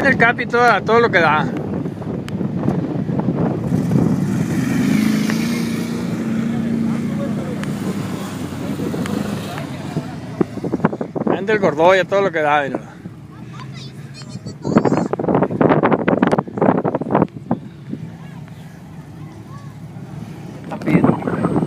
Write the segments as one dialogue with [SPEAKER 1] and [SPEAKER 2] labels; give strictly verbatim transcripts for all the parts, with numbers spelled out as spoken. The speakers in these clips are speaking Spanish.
[SPEAKER 1] viene el Capi todo, todo lo que da. Anda el Gordoya, todo lo que da, mira. Está pidiendo.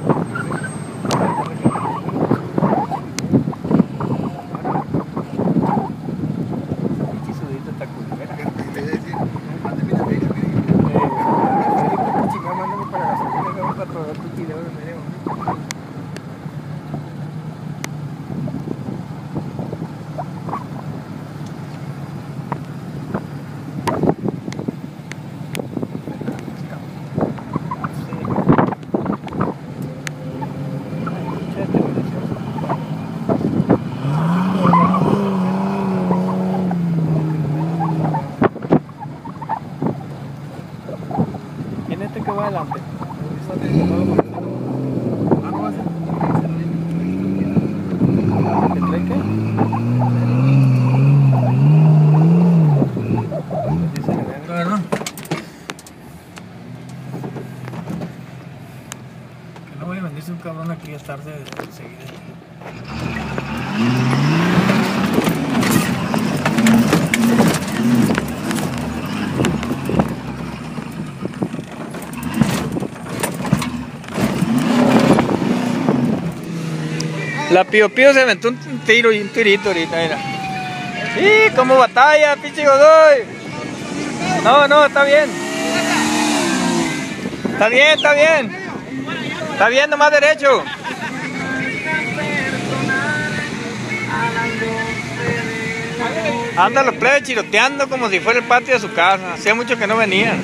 [SPEAKER 1] ¿Quién es este que va adelante? ¿Qué trae qué? Bueno. Que no voy a venirse un cabrón aquí a estar de seguida. La Pío Pío se aventó un tiro y un tirito ahorita, mira. ¡Sí! ¡Cómo batalla, pinche Godoy! No, no, está bien. Está bien, está bien. Está bien, nomás derecho. Andan los plebes chiroteando como si fuera el patio de su casa. Hacía mucho que no venían.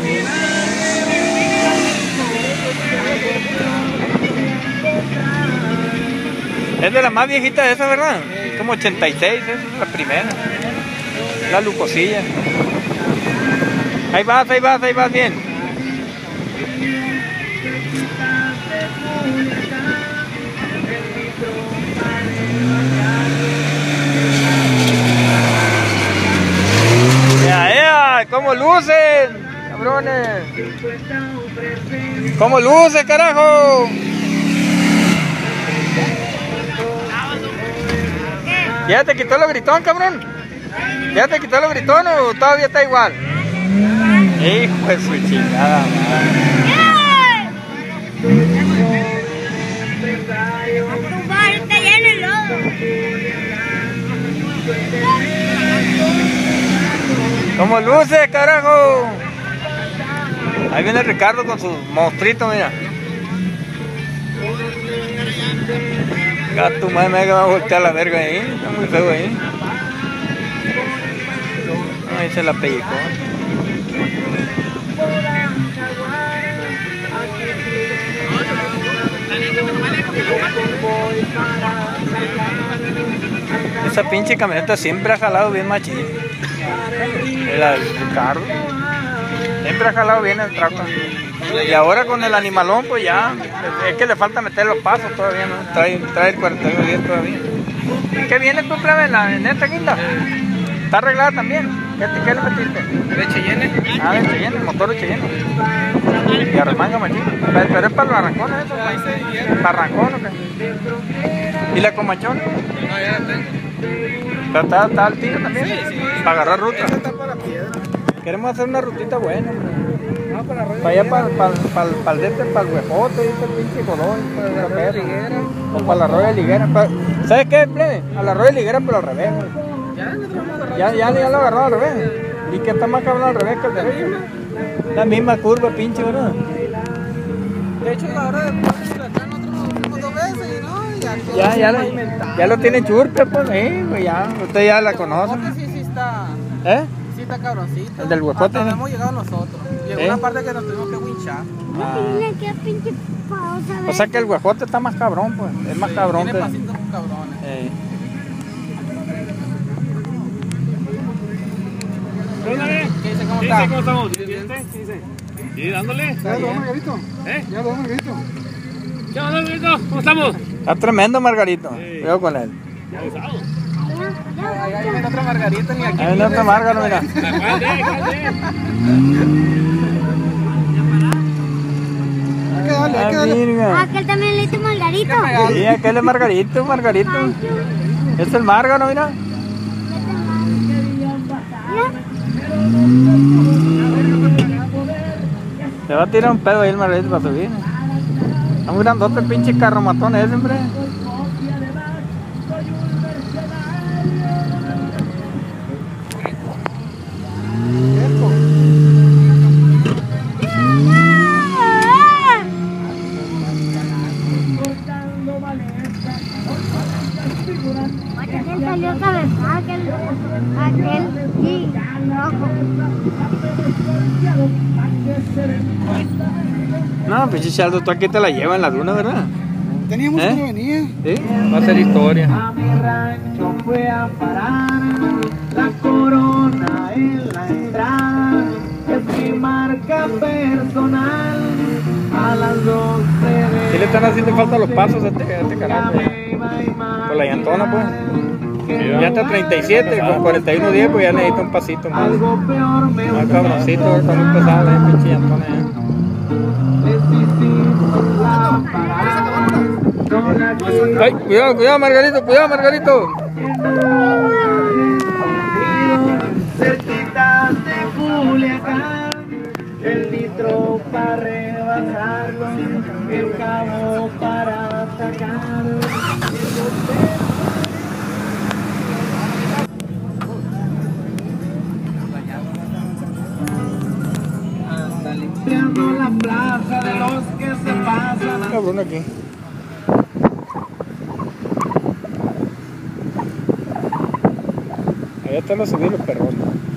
[SPEAKER 1] Es de la más viejita de esa, ¿verdad? Es como ochenta y seis, esa es la primera. La Lucosilla. Ahí vas, ahí vas, ahí vas bien. ¡Ya, ya! ¡Cómo lucen! ¡Cabrones! ¡Cómo luce, carajo! ¿Ya te quitó lo gritón, cabrón? ¿Ya te quitó lo gritón o todavía está igual? Hijo de su chingada madre. ¿Cómo luce, carajo? Ahí viene Ricardo con su monstruito, mira. Gato, madre mía, que va a voltear la verga ahí. Está muy feo ahí. Ahí se la pellizcó. Esa pinche camioneta siempre ha jalado bien machín. El Ricardo. Siempre ha jalado bien el traco. Y ahora con el animalón, pues ya, es que le falta meter los pasos todavía, ¿no? Trae, trae el cuarenta y uno diez todavía. ¿Qué viene tu plebe en, la, en esta guinda? ¿Está arreglada también? ¿Qué, qué le metiste?
[SPEAKER 2] ¿De Cheyenne?
[SPEAKER 1] Ah, de Cheyenne, el motor de Cheyenne. Y arremanga machín. Pero, pero es para los arrancones eso, ¿para ¿Barrancón o qué? ¿Y la comachón?
[SPEAKER 2] No, ya la tengo.
[SPEAKER 1] ¿Está, está al tiro también?
[SPEAKER 2] Sí, sí.
[SPEAKER 1] Para agarrar ruta.
[SPEAKER 2] Esta está para piedra.
[SPEAKER 1] Queremos hacer una rutita buena,
[SPEAKER 2] No, para arroyo.
[SPEAKER 1] para allá, para, para, para, para el para el huejote, dice el pinche Godoy, para el arroyo de Liguera. O para el arroyo de Liguera. Para, ¿sabes qué, plebe? Al arroyo de Liguera, pero al revés, güey. Ya, ya, ya lo agarró al revés. Y que está más cabrón al revés que el derecho. La misma curva, pinche, ¿verdad?
[SPEAKER 2] De hecho, la hora de acá nosotros nos fuimos dos veces, ¿no? Y aquí
[SPEAKER 1] Ya, ya, lo, ya lo tiene churpe, pues, sí, pues ya, usted ya la conoce.
[SPEAKER 2] Sí, sí está.
[SPEAKER 1] ¿Eh?
[SPEAKER 2] Sí está cabroncito.
[SPEAKER 1] El del huecote.
[SPEAKER 2] Hasta donde hemos llegado nosotros. Llegó
[SPEAKER 1] ¿Eh?
[SPEAKER 2] una parte que nos tuvimos que winchar.
[SPEAKER 1] Ah.
[SPEAKER 3] Qué pinche pausa,
[SPEAKER 1] O sea que el huejote está más cabrón, pues, es más
[SPEAKER 2] Sí,
[SPEAKER 1] cabrón.
[SPEAKER 2] Tiene
[SPEAKER 1] que...
[SPEAKER 2] pasitos cabrones.
[SPEAKER 1] Eh.
[SPEAKER 4] ¿Qué onda, eh?
[SPEAKER 2] ¿Qué dice? ¿Cómo
[SPEAKER 4] ¿Qué
[SPEAKER 2] está?
[SPEAKER 4] dice? ¿Cómo estamos? ¿Bien, bien? ¿Qué dice? Sí, dándole.
[SPEAKER 2] ¿Ya lo Margarito?
[SPEAKER 4] ¿Eh?
[SPEAKER 2] ¿Ya lo Margarito?
[SPEAKER 4] ¿Qué onda, Margarito? ¿Cómo estamos?
[SPEAKER 1] Está tremendo, Margarito.
[SPEAKER 4] Sí.
[SPEAKER 1] Cuidado con él.
[SPEAKER 4] Ya usado.
[SPEAKER 2] Ahí ahí viene otra margarita, ni aquí.
[SPEAKER 1] Ahí viene otra margarita, mira.
[SPEAKER 4] ¿Cuál de? ¿Cuál de?
[SPEAKER 2] Hay que darle, hay que
[SPEAKER 1] Ah,
[SPEAKER 2] darle.
[SPEAKER 1] mira.
[SPEAKER 3] Aquel también le hizo margarito.
[SPEAKER 1] Sí, aquel es Margarito, Margarito. Es el Márgano, mira. Se va a tirar un pedo ahí el Margarito para subir. Está muy grandote el pinche carro matón ese, hombre.
[SPEAKER 3] Aquel salió cabezado, aquel, aquel, sí, rojo.
[SPEAKER 1] No, pinche Chaldo, tú aquí te la llevas en la luna, ¿verdad?
[SPEAKER 2] Teníamos
[SPEAKER 1] ¿Eh?
[SPEAKER 2] que venir.
[SPEAKER 1] Sí, va a ser historia.
[SPEAKER 5] A mi rancho fue a parar la corona en la entrada. Es mi marca personal a las doce de
[SPEAKER 1] ¿Qué le están haciendo falta los pasos a este, a este carajo? Con la llantona, pues. Ya está treinta y siete, con cuarenta y uno diez, pues ya necesita un pasito más.
[SPEAKER 5] algo peor me
[SPEAKER 1] Más cabroncito, está muy pesado, eh, pinche llantona. eh.
[SPEAKER 5] necesito la parada. Son aquí
[SPEAKER 1] Ay, cuidado, cuidado, Margarito, cuidado, Margarito.
[SPEAKER 5] cerquita de Culiacán, el litro para rebasarlo, el cabo para sacar. Anda limpiando la plaza de los que se pasan.
[SPEAKER 1] Cabrón aquí. Allá están los subidos los perrones.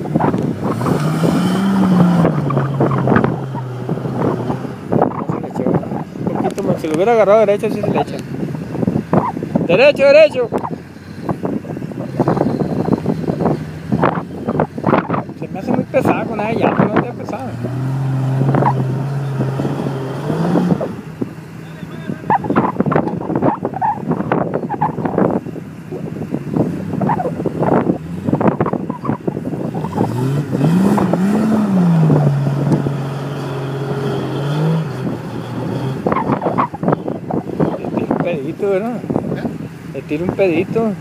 [SPEAKER 1] No se le echó. Un poquito más. Si lo hubiera agarrado derecho, sí se le echa. Derecho, derecho. Se me hace muy pesado con ella, ya no es pesado. Pedito, ¿verdad? Le tiro un pedito.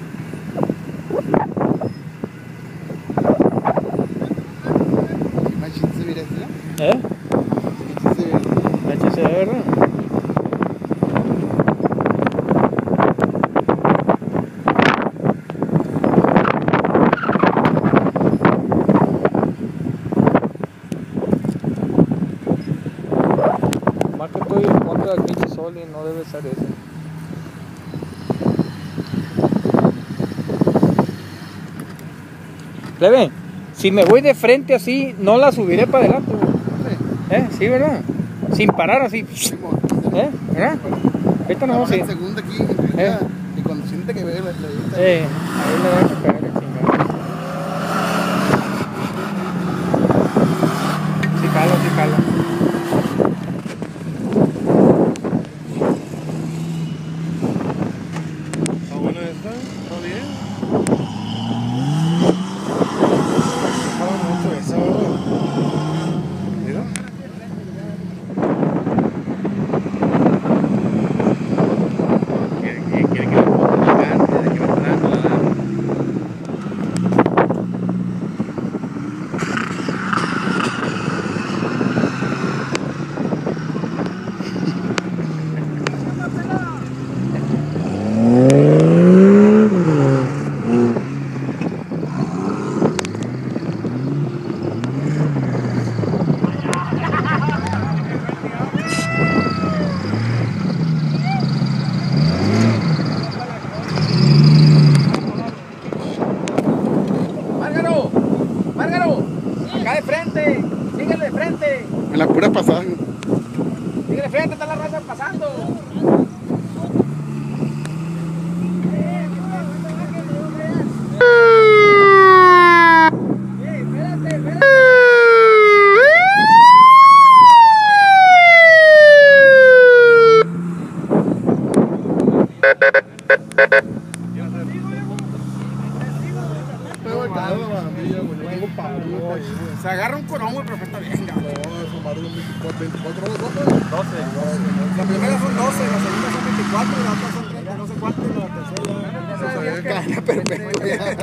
[SPEAKER 2] Imagínate se viera esto.
[SPEAKER 1] ¿Eh?
[SPEAKER 2] Se viera.
[SPEAKER 1] H C, ¿verdad? Más que estoy en contra del pinche sol y no debe ser eso. Plebe, si me voy de frente así, no la subiré para adelante. ¿Eh? Sí, ¿verdad? Sin parar así. ¿Eh? ¿Verdad? Ahorita no vamos a ir.
[SPEAKER 2] Segunda aquí, en primera, y cuando siente que ve la la-
[SPEAKER 1] Eh, ahí le vamos a pegar la chingada. Sí cala, sí cala.
[SPEAKER 4] ¿Está bueno esta? ¿Está bien?
[SPEAKER 2] Dejaba mucho esa, ¿verdad?
[SPEAKER 4] Mira. Quiere, quiere, quiere que la ponga en la cara, quiere que la ponga en la cara.
[SPEAKER 2] ¡Márgaro! ¡Márgaro! Acá de frente, síguele de frente. En la pura pasada. Síguele de frente, está la raza pasando. Se agarra un corón, güey, pero está bien, cabrón.
[SPEAKER 6] No, son más de veinticuatro, veinticuatro doce.
[SPEAKER 2] doce. La primera son doce, la segunda son veinticuatro, la otra son treinta, no sé cuánto, y la tercera es cadena perpetua.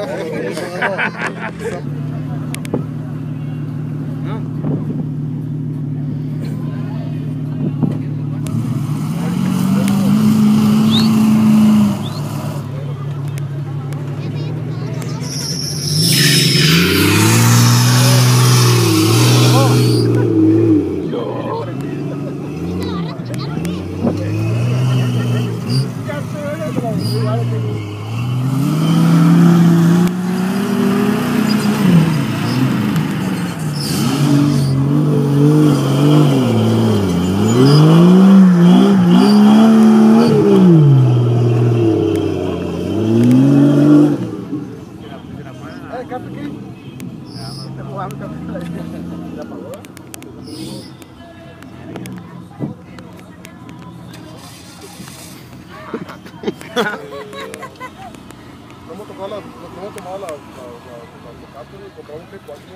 [SPEAKER 6] Hemos tocado la, hemos tomado la, la, la, la, la Capri y compramos un G cuatro.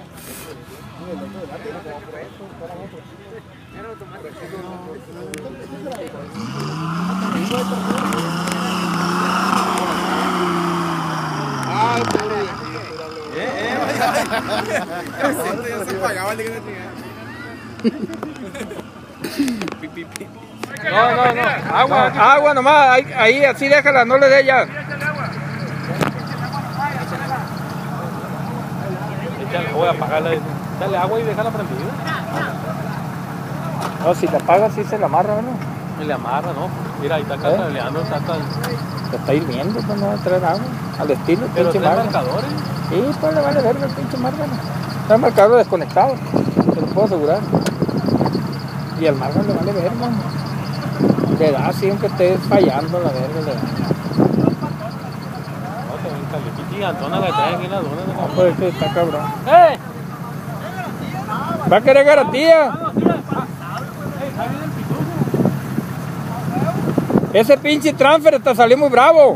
[SPEAKER 6] Ay, pobre.
[SPEAKER 2] Eh, eh, ya se pagaba el día que
[SPEAKER 1] No, no, no. Agua, agua nomás. Ahí, ahí, así déjala, no le dé ya. Voy a apagarla. Dale agua y déjala prendida. No, si la apagas, sí se la amarra, ¿no? Se le amarra, ¿no? Mira, ahí está acá, ¿eh? Leandro, está acá. Se está hirviendo, pues no va a traer agua. Al estilo, pero pinche marca. Marcadores. Sí, pues le vale verga el pinche marca. Está el marcador desconectado, te lo puedo asegurar. Y al marca le vale verga. Le da así, aunque esté fallando la verga, le da. No, pues este está cabrón. ¡Eh! ¿Va a querer garantía? Ese pinche transfer está saliendo muy bravo.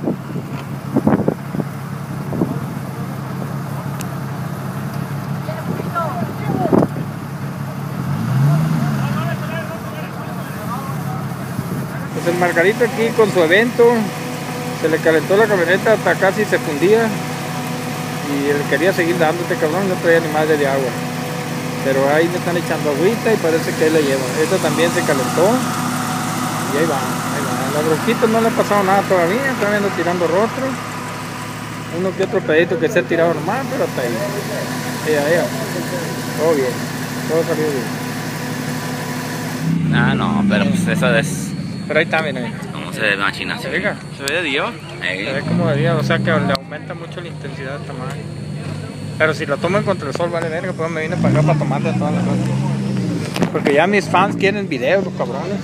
[SPEAKER 1] Pues el Margarito aquí con su evento, se le calentó la camioneta hasta casi se fundía y él quería seguir dando este cabrón, no traía ni madre de agua. Pero ahí le están echando agüita y parece que él la lleva. Esta también se calentó y ahí va, ahí va. A la bronquita no le ha pasado nada todavía, están viendo tirando rostro. Uno que otro pedito que se ha tirado nomás, pero hasta ahí. Ella, ella. Todo bien, todo salió bien.
[SPEAKER 4] Ah, no, pero pues eso es...
[SPEAKER 1] Pero ahí está, miren.
[SPEAKER 4] ¿Cómo se ve machina?
[SPEAKER 1] ¿Se fija?
[SPEAKER 4] ¿Se ve de Dios?
[SPEAKER 1] Se ve como de día, o sea que le aumenta mucho la intensidad de esta madre. Pero si lo toman contra el sol, vale verga, pues me vine para acá para tomarle todas las cosas. Porque ya mis fans quieren videos, los cabrones.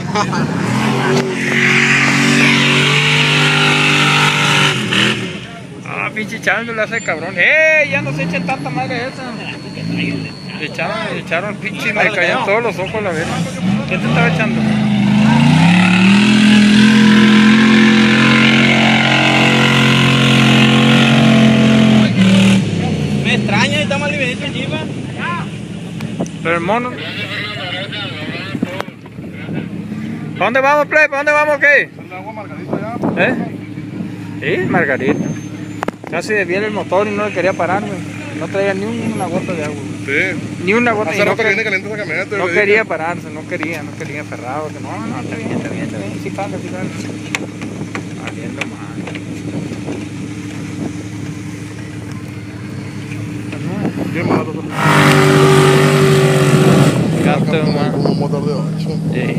[SPEAKER 1] Ah, pinche echando le hace cabrón. ¡Eh! Ya no se echen tanta madre esa. Le echaron, le echaron pinche y me caían todos los ojos la verga. ¿Qué te estaba echando?
[SPEAKER 2] me extraña y está más livianito el Jiva.
[SPEAKER 1] Pero el mono. ¿Para dónde vamos, play? ¿Para dónde vamos, qué?
[SPEAKER 6] agua Margarita ya.
[SPEAKER 1] ¿Eh? Sí, Margarita. Casi desvié el motor y no le quería parar, güey. No traía ni una gota de agua.
[SPEAKER 6] Sí.
[SPEAKER 1] Ni una gota.
[SPEAKER 6] Hace
[SPEAKER 1] Y no,
[SPEAKER 6] rato que
[SPEAKER 1] que-
[SPEAKER 6] viene caliente esa camioneta.
[SPEAKER 1] no
[SPEAKER 6] le
[SPEAKER 1] quería
[SPEAKER 6] dije.
[SPEAKER 1] pararse, no quería, no quería aferrado. Que no, no, está bien, está bien, está bien. Sí, jala, sí, jala. Valiendo mal.
[SPEAKER 6] Bien barato.
[SPEAKER 1] Gato,
[SPEAKER 6] Como
[SPEAKER 1] man.
[SPEAKER 6] un motor de ocho.
[SPEAKER 1] Sí.